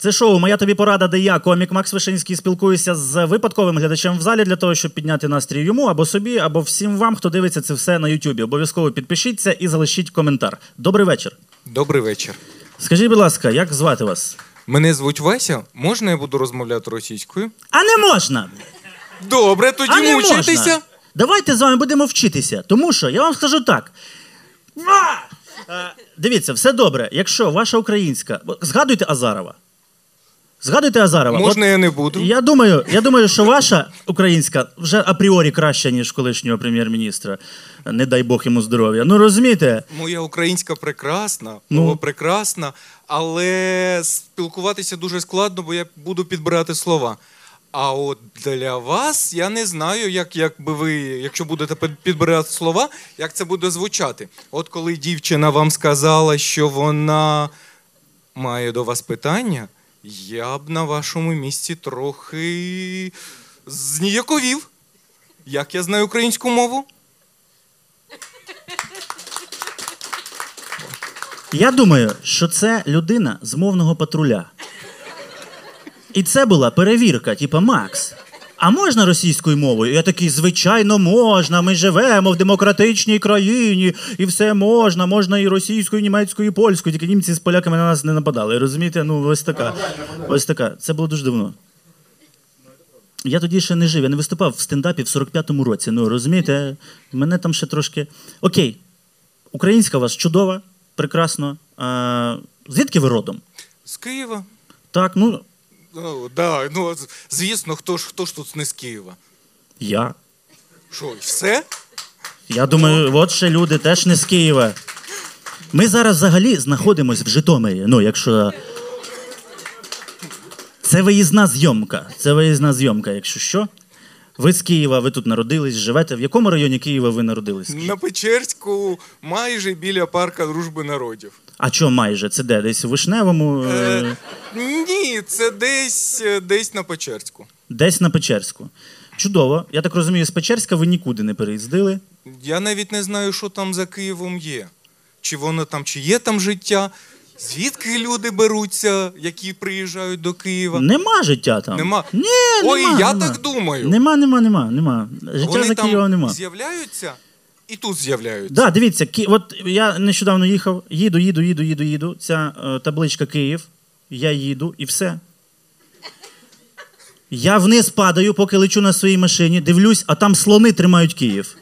Це шоу «Моя тобі порада», де я, комік Макс Вишинський, спілкуюся з випадковим глядачем в залі для того, щоб підняти настрій йому, або собі, або всім вам, хто дивиться це все на Ютубі. Обов'язково підпишіться і залишіть коментар. Добрий вечір. Добрий вечір. Скажіть, будь ласка, як звати вас? Мене звуть Вася. Можна я буду розмовляти російською? А не можна! Добре, тоді мучитися. Можна. Давайте з вами будемо вчитися, тому що я вам скажу так. Дивіться, все добре, якщо ваша українська... Згадуйте Азарова. Згадуйте Азарова. Можна я не буду? Я думаю, що ваша українська вже апріорі краща, ніж колишнього прем'єр-міністра. Не дай Бог йому здоров'я. Ну, розумієте? Моя українська прекрасна, мова прекрасна, але спілкуватися дуже складно, бо я буду підбирати слова. А от для вас я не знаю, як би ви, якщо будете підбирати слова, як це буде звучати. От коли дівчина вам сказала, що вона має до вас питання, я б на вашому місці трохи зніяковів. Як я знаю українську мову? Я думаю, що це людина з мовного патруля. І це була перевірка, типа, Макс, а можна російською мовою? Я такий, звичайно, можна, ми живемо в демократичній країні, і все можна, можна і російською, і німецькою, і польською, тільки німці з поляками на нас не нападали, розумієте? Ну, ось така. Це було дуже давно. Я тоді ще не жив, я не виступав в стендапі в 45-му році, ну, розумієте? Мене там ще трошки... Окей, українська у вас чудова, прекрасно. Звідки ви родом? З Києва. Так, ну... Звісно, хто ж тут не з Києва? Я. Що, і все? Я думаю, от ще люди теж не з Києва. Ми зараз взагалі знаходимося в Житомирі, ну, якщо... Це виїзна зйомка, якщо що. Ви з Києва, ви тут народились, живете. В якому районі Києва ви народились? На Печерську, майже біля парка Дружби народів. А чого майже? Це де? Десь у Вишневому? Ні, це десь на Печерську. Десь на Печерську. Чудово. Я так розумію, з Печерська ви нікуди не переїздили? Я навіть не знаю, що там за Києвом є. Чи воно там, чи є там життя. Звідки люди беруться, які приїжджають до Києва? Нема життя там. Нема? Ні, Ой, нема, я нема. Так думаю. Нема. Життя вони за Києвом нема. Вони там з'являються і тут з'являються. Да, дивіться, от я нещодавно їхав, їду, ця табличка Київ, я їду і все. Я вниз падаю, поки лечу на своїй машині, дивлюсь, а там слони тримають Київ.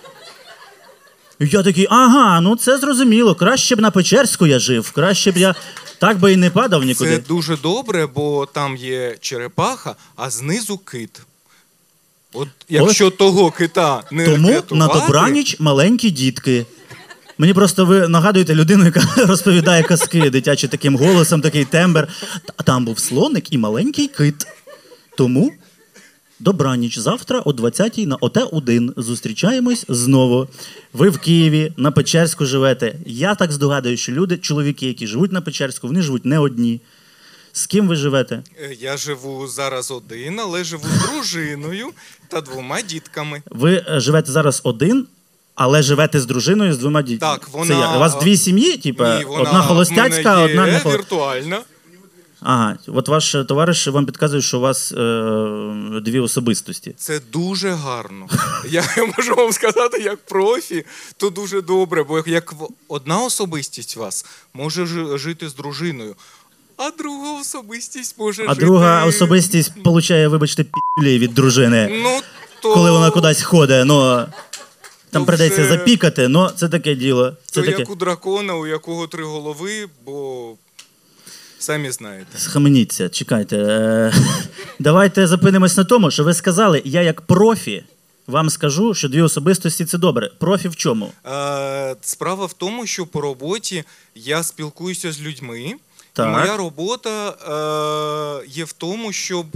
І я такий, ага, ну це зрозуміло, краще б на Печерську я жив, краще б я так би і не падав нікуди. Це дуже добре, бо там є черепаха, а знизу кит. От якщо того кита не Тому рятувати... на добраніч маленькі дітки. Мені просто ви нагадуєте людину, яка розповідає казки дитячі таким голосом, такий тембр. А там був слоник і маленький кит. Тому добраніч. Завтра о 20-й на ОТ-1 зустрічаємось знову. Ви в Києві, на Печерську живете. Я так здогадую, що люди, чоловіки, які живуть на Печерську, вони живуть не одні. З ким ви живете? Я живу зараз один, але живу з дружиною та 2 дітками. Ви живете зараз один, але живете з дружиною, з 2 дітьми? Так, вона... У вас 2 сім'ї? Типа, ні, вона одна холостяцька, одна не віртуальна. Ага, от ваш товариш вам підказує, що у вас 2 особистості. Це дуже гарно. Я можу вам сказати, як профі, то дуже добре, бо як одна особистість вас може жити з дружиною, а друга особистість може жити... А друга особистість получає, вибачте, пі***лі від дружини, ну, то... коли вона кудись ходить, ну... Там то придеться вже... запікати, но це таке діло. Це то таке... як у дракона, у якого 3 голови, бо... Самі знаєте. Схаменіться, чекайте. Давайте зупинимось на тому, що ви сказали, я як профі вам скажу, що 2 особистості – це добре. Профі в чому? Справа в тому, що по роботі я спілкуюся з людьми. Так. І моя робота є в тому, щоб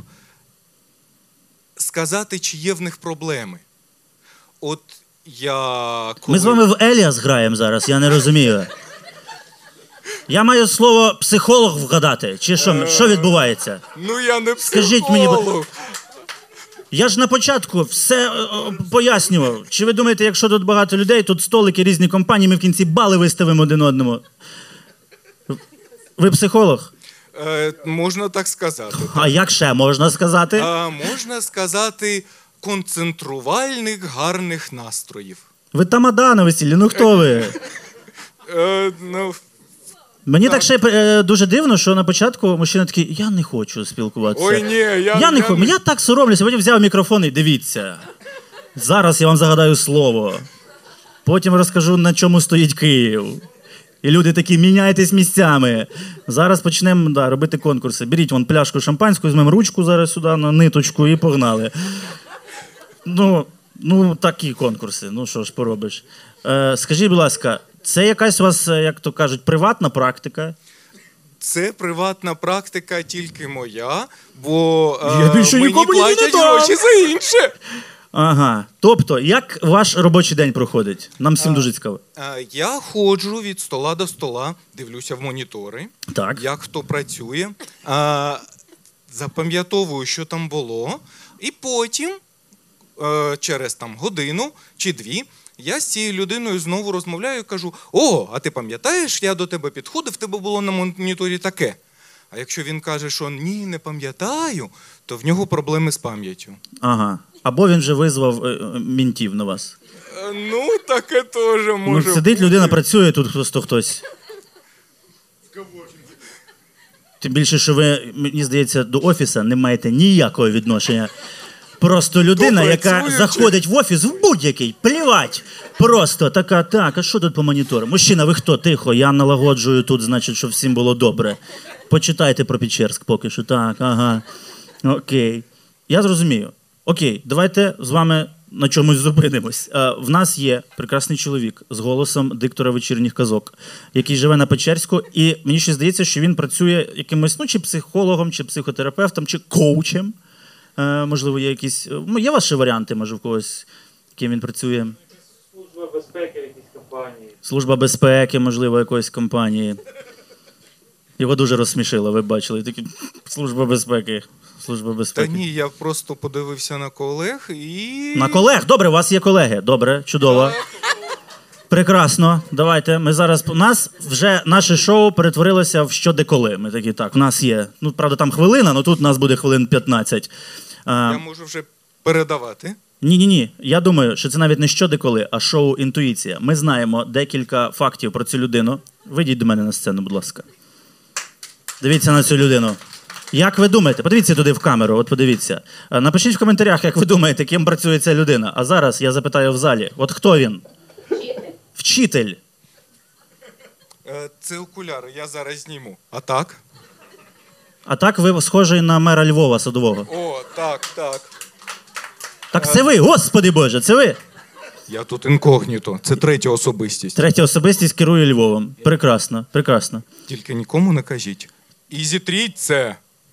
сказати, чи є в них проблеми. От я... Коли... Ми з вами в Еліас граємо зараз, я не розумію. Я маю слово психолог вгадати, чи що відбувається? Ну я не психолог. Скажіть мені, я ж на початку все пояснював. Чи ви думаєте, якщо тут багато людей, тут столики, різні компанії, ми в кінці бали виставимо один одному? Ви психолог? Можна так сказати. А як ще можна сказати? Можна сказати, концентрувальних гарних настроїв. Ви тамада на весіллі, ну хто ви? Ну, Мені так ще дуже дивно, що на початку мужчина такий, я не хочу спілкуватися. ой, ні, Я не хочу. Я так соромлюся, потім взяв мікрофон і дивіться. Зараз я вам загадаю слово. Потім розкажу, на чому стоїть Київ. І люди такі, міняйтесь місцями. Зараз почнемо робити конкурси. Беріть вон пляшку шампанського, візьмемо ручку зараз сюди на ниточку і погнали. Ну, такі конкурси. Ну, що ж поробиш. Скажіть, будь ласка, це якась у вас, як то кажуть, приватна практика? Це приватна практика тільки моя, бо Я більше мені нікому її не платять дам. гроші за інше. Ага. Тобто, як ваш робочий день проходить? Нам всім дуже цікаво. Я ходжу від стола до стола, дивлюся в монітори, Так. як хто працює, запам'ятовую, що там було, і потім, через там годину чи дві, я з цією людиною знову розмовляю і кажу: о, а ти пам'ятаєш, я до тебе підходив, в тебе було на моніторі таке. А якщо він каже, що ні, не пам'ятаю, то в нього проблеми з пам'яттю. Ага. Або він вже визвав мінтів на вас. Ну, таке теж може Сидить бути. людина, працює, тут просто хтось. Тим більше, що ви, мені здається, до офісу не маєте ніякого відношення. Просто людина, яка заходить в офіс в будь-який, плівать. Просто така, так, а що тут по монітору? Мужчина, ви хто? Тихо, я налагоджую тут, значить, щоб всім було добре. Почитайте про Печерськ поки що. Так, ага. Окей. Я зрозумію. Окей, давайте з вами на чомусь зупинимось. В нас є прекрасний чоловік з голосом диктора вечірніх казок, який живе на Печерську, і мені ще здається, що він працює якимось, чи психологом, чи психотерапевтом, чи коучем. Можливо, є якісь... Є ваші варіанти, може, в когось, ким він працює? Служба безпеки в якійсь компанії. Служба безпеки, можливо, якоїсь компанії. Його дуже розсмішило, ви бачили. Такі, Служба безпеки. Служба Та безпеки. ні, я просто подивився на колег і... На колег? Добре, у вас є колеги. Добре, чудово. Прекрасно. Давайте. Ми зараз... У нас вже наше шоу перетворилося в що де коли. Ми такі, так, у нас є... Ну, правда, там хвилина, але тут у нас буде хвилин 15. Я можу вже передавати. Ні. Я думаю, що це навіть не що де коли, а шоу «Інтуїція». Ми знаємо декілька фактів про цю людину. Вийдіть до мене на сцену, будь ласка. Дивіться на цю людину. Як ви думаєте? Подивіться туди в камеру, от подивіться. Напишіть в коментарях, як ви думаєте, ким працює ця людина. А зараз я запитаю в залі. От хто він? Вчитель. Це окуляри, я зараз зніму. А так? А так ви схожий на мера Львова Садового. О, так. Так це ви, Господи Боже, це ви. Я тут інкогніто. Це третя особистість. Третя особистість керує Львовом. Прекрасно, прекрасно. Тільки нікому не кажіть. І зітріть це.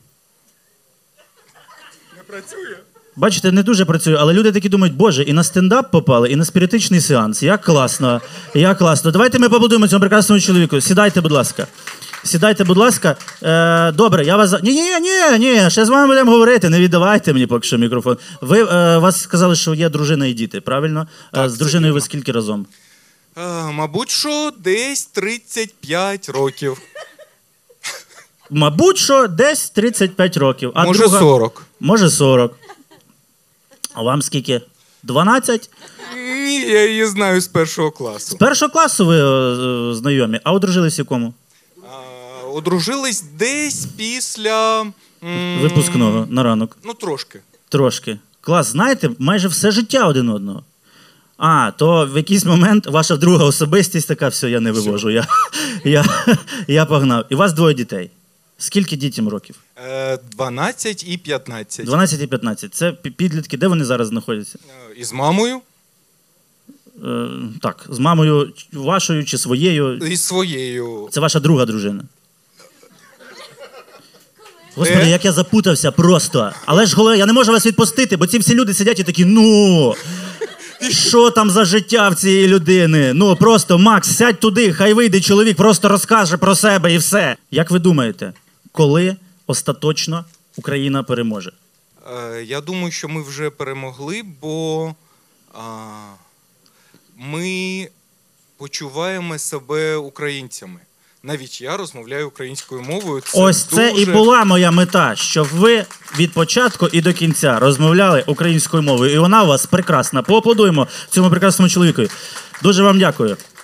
Не працює. Бачите, не дуже працює, але люди такі думають, Боже, і на стендап попали, і на спіритичний сеанс. Як класно, як класно. Давайте ми побудуємо цьому прекрасному чоловіку. Сідайте, будь ласка. Сідайте, будь ласка. Добре, я вас... Ні, ще з вами будемо говорити. Не віддавайте мені поки що мікрофон. Ви вас сказали, що є дружина і діти, правильно? Так, з дружиною ви скільки разом? Мабуть, що десь 35 років. Мабуть, що десь 35 років. А Може, друга... 40. Може 40. А вам скільки? 12? Ні, я її знаю з першого класу. З першого класу ви знайомі, а одружились в якому? Одружились десь після... Випускного, на ранок. Ну, трошки. Трошки. Клас, знаєте, майже все життя один одного. То в якийсь момент ваша друга особистість така, все, я не вивожу, я погнав. І у вас двоє дітей. Скільки дітям років? 12 і 15. 12 і 15. Це підлітки. Де вони зараз знаходяться? І з мамою? Так, з мамою вашою чи своєю? І своєю. Це ваша друга дружина. Господи, як я запутався просто. Але ж головне, я не можу вас відпустити, бо ці всі люди сидять і такі, що там за життя в цієї людини? Просто, Макс, сядь туди, хай вийде чоловік, просто розкаже про себе і все. Як ви думаєте, коли остаточно Україна переможе? Я думаю, що ми вже перемогли, бо ми почуваємо себе українцями. навіть я розмовляю українською мовою. Ось це і була моя мета, щоб ви від початку і до кінця розмовляли українською мовою. І вона у вас прекрасна. Поаплодуємо цьому прекрасному чоловікові. Дуже вам дякую.